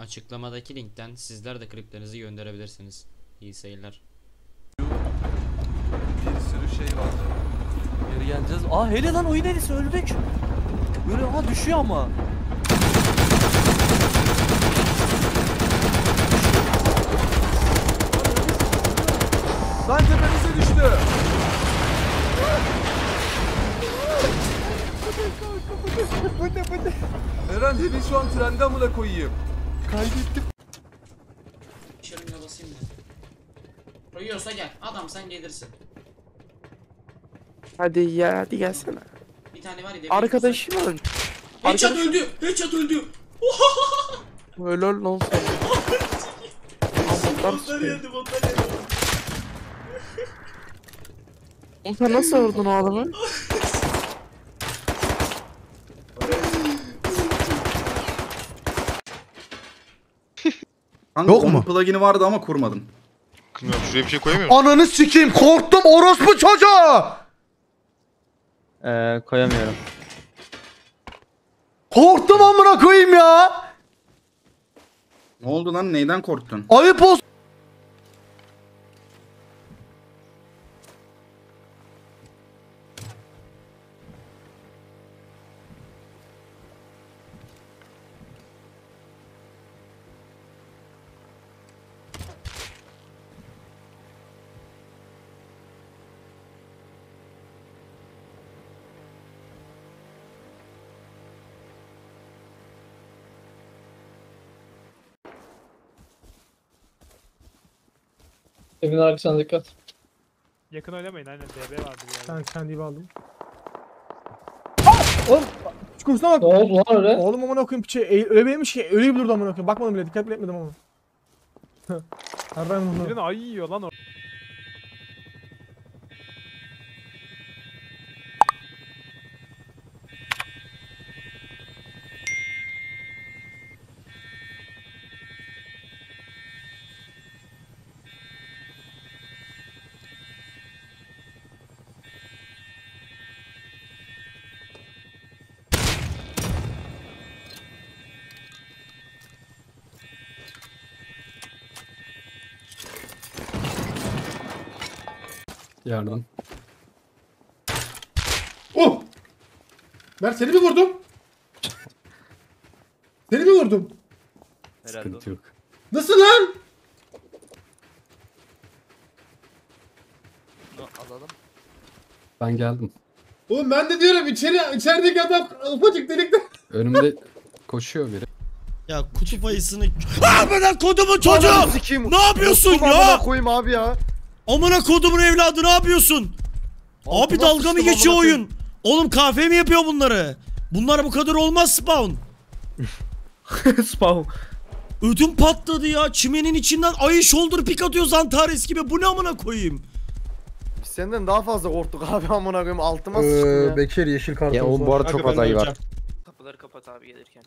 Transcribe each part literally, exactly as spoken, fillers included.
Açıklamadaki linkten sizler de kliplerinizi gönderebilirsiniz. İyi seyirler. Bir sürü şey var. Geri geleceğiz. Aa hele lan oyun delisi öldük. Böyle aha düşüyor ama. Lan tepenize düştü. Bu ne bu ne? Eren Heli şu an trende amına koyayım. Kaybettim. Şırınga basayım mı? Koyuyorsa gel. Adam sen gelirsin. Hadi ya hadi gelsene. Bir tane var ya. Arkadaşım var. Headshot öldü. Headshot öldü. Öyle lan sen. Botlar yedi, botlar yedi. Oğlum sen nasıl vurdun o adamı? Kanka, yok mu? Plugin'i vardı ama kurmadım. Bilmiyorum, şuraya bir şey koyamıyor musun? Ananı sikeyim, korktum orospu çocuğu! Eee koyamıyorum. Korktum amına koyayım ya! Ne oldu lan, neyden korktun? Ayıp olsun. Evin arkasına dikkat. Yakın oynamayın, aynen D B vardır yani. Ben kendimi aldım. Oğlum çukursuna bak. Ne oldu lan öyle? Oğlum amına koyayım piçe. E, öyle benim şey öyle bir durdu amına koyayım. Bakmadım bile, dikkat bile etmedim ama. Nereden bunu? Birinin ayı yiyor lan o. Yardım. Oh! Ben seni mi vurdum? Seni mi vurdum? Sıkıntı yok. Nasıl lan? Alalım. Ben geldim. Oğlum ben de diyorum içeri içerideki adam ufacık delikte. Önümde koşuyor biri. Ya kutup ayısını... Amına kodumun çocuğu! Ne yapıyorsun ya? Amına koyayım abi ya. Amına kodumun evladı ne yapıyorsun? Abi dalga mı geçiyor oyun? Oğlum kahve mi yapıyor bunları? Bunlar bu kadar olmaz Spawn. Spawn. Ödüm patladı ya. Çimenin içinden ayı shoulder pick atıyor Zantares gibi. Bu ne amına koyayım? Biz senden daha fazla korktuk abi amına koyayım, altıma sıçtım ya. Bekir yeşil kartı. Ya oğlum bu arada çok az ayı var. Kapıları kapat abi gelirken.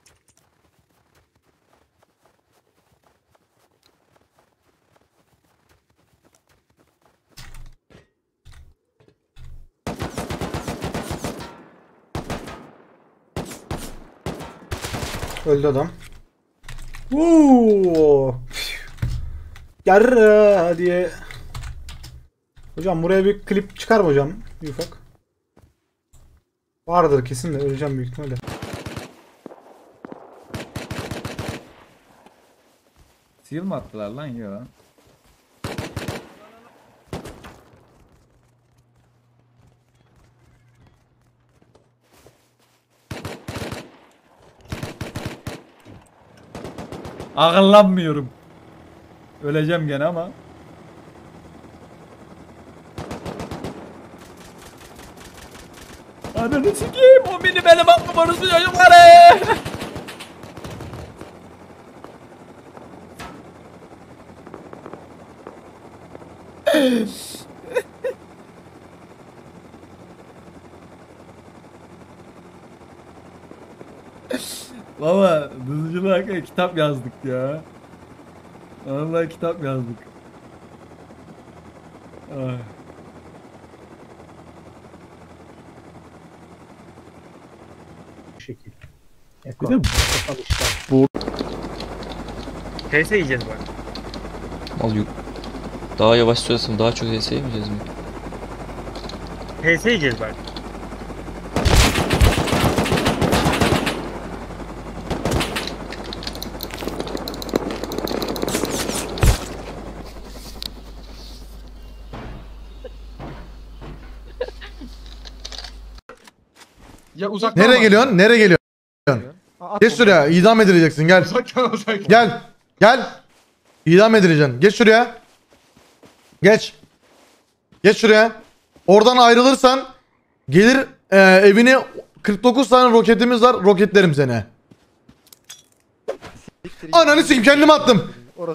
Öldü adam. Uuu. Yarra diye. Hocam buraya bir klip çıkar mı hocam? Bir ufak. Vardır kesin de öleceğim büyük ihtimalle. Seal mı attılar lan ya? Ağırlanmıyorum. Öleceğim gene ama. Ananı sikeyim, o beni benim aklım arası çocukları. Baba, Dızcılığa kitap yazdık ya. Vallahi kitap yazdık. Ay. Şekil. Bir de bu. H S yiyeceğiz bak. Al yuk. Daha yavaş süresim daha çok H S yemeyeceğiz mi? H S yiyeceğiz bak. Ya uzaktan Nereye bak. geliyorsun? Nereye geliyorsun? Geç şuraya. İdam edileceksin. Gel. Uzaktan uzaktan. Gel. Gel. İdam edileceksin. Geç şuraya. Geç. Geç şuraya. Oradan ayrılırsan gelir e, evine kırk dokuz tane roketimiz var. Roketlerim seni. Ananı sikeyim, kendimi attım.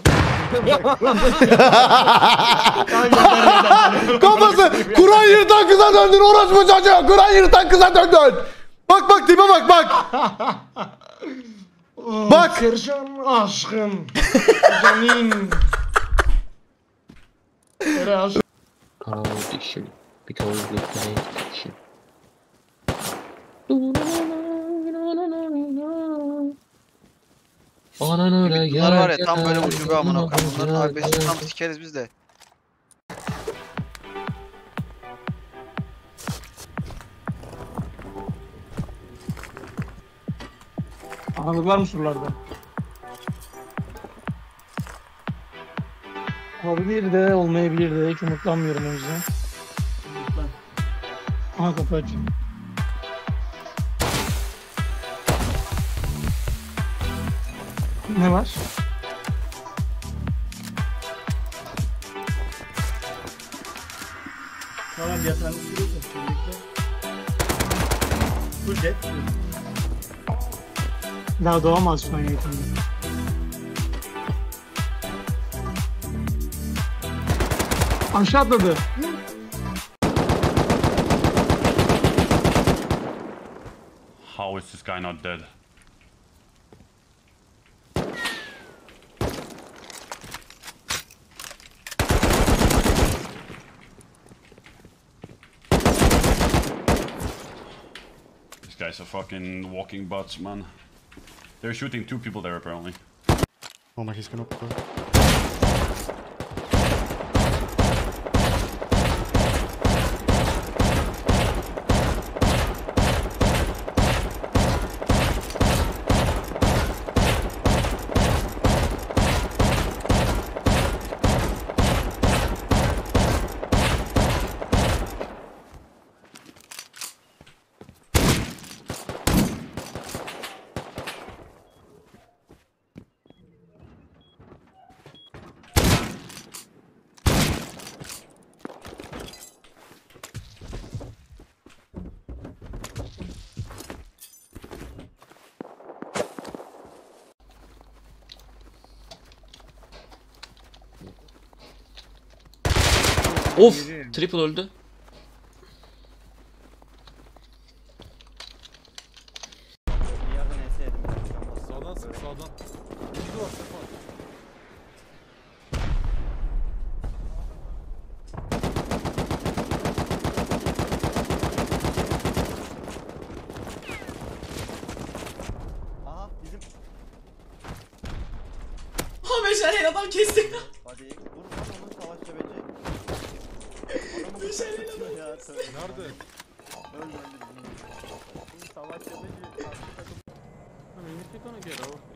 Kafası Kur'an yırtan kıza döndün orospu çocuğu. Kur'an yırtan kıza döndün. Bak bak tipe bak bak. Bak. Sercan aşkım. Canin. Biraz. Kardeşim. Because we play action. Bunlar var ya tam böyle ucube amına koyayım. Bunların agresif tam sikeriz biz de. Aralık var mı surlarda? Olabilir de olmayabilir de. Hiç umutlanmıyorum o yüzden. Aha kapı açıyor. Ne var? Tamam yatağını sürüyorsun. Bekle. Full jet. Daha doğamaz şu an yakında. Aşağı atladı. How is this guy not dead? These guys are fucking walking bots, man. They're shooting two people there apparently. Oh my, he's gonna go. Of! Triple öldü. Sağdan sık sağdan. Bir duvar sefa. Aha bizim. Ha meşaleyle adam kesti. Hadi vur onu savaş çöbecek. Meşaleyle adam. Nerede? Öldü öldü. Savaş çöbecek. I mean, if you're gonna get over.